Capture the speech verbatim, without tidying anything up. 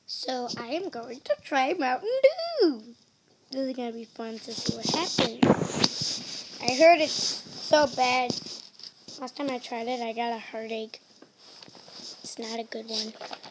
So I am going to try Mountain Dew. This is going to be fun to see what happens. I heard it's so bad. Last time I tried it, I got a heartache. It's not a good one.